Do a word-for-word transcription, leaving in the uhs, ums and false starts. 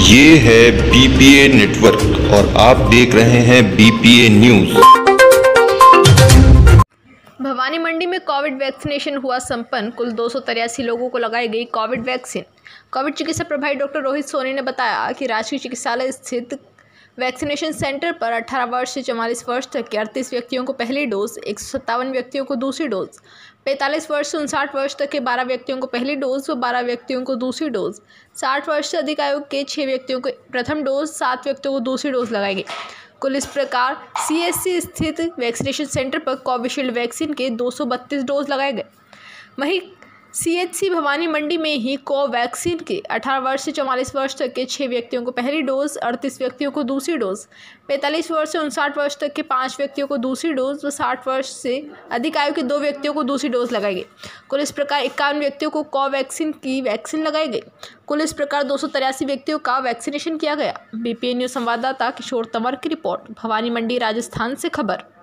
ये है BPA network और आप देख रहे हैं बीपीए न्यूज। भवानी मंडी में कोविड वैक्सीनेशन हुआ संपन्न। कुल दो सौ तिरासी लोगों को लगाई गई कोविड वैक्सीन। कोविड चिकित्सा प्रभारी डॉक्टर रोहित सोनी ने बताया कि राजकीय चिकित्सालय स्थित वैक्सीनेशन सेंटर पर अठारह वर्ष से चवालीस वर्ष तक के अड़तीस व्यक्तियों को पहली डोज, एक सौ सत्तावन व्यक्तियों को दूसरी डोज, पैंतालीस वर्ष से उनसाठ वर्ष तक के बारह व्यक्तियों को पहली डोज व बारह व्यक्तियों को दूसरी डोज, साठ वर्ष से अधिक आयु के छः व्यक्तियों को प्रथम डोज, सात व्यक्तियों को दूसरी डोज लगाई गई। कुल इस प्रकार सीएससी स्थित वैक्सीनेशन सेंटर पर कोविशील्ड वैक्सीन के दो सौ बत्तीस डोज लगाए गए। वहीं सीएचसी भवानी मंडी में ही कोवैक्सीन के अठारह वर्ष से चवालीस वर्ष तक के छः व्यक्तियों को पहली डोज, अड़तीस व्यक्तियों को दूसरी डोज, पैंतालीस वर्ष से उनसाठ वर्ष तक के पाँच व्यक्तियों को दूसरी डोज व साठ वर्ष से अधिक आयु के दो व्यक्तियों को दूसरी डोज लगाई गई। कुल इस प्रकार इक्यावन व्यक्तियों को कोवैक्सीन की वैक्सीन लगाई गई। कुल इस प्रकार दो सौ तिरासी व्यक्तियों का वैक्सीनेशन किया गया। बीपीए न्यूज संवाददाता किशोर तंवर की रिपोर्ट, भवानी मंडी, राजस्थान से खबर।